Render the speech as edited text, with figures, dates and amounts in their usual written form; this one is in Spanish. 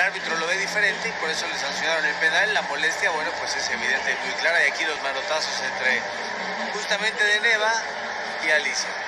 árbitro lo ve diferente y por eso le sancionaron el penal. La molestia, bueno, pues es evidente y muy clara. Y aquí los manotazos entre justamente de Neva y Alicia.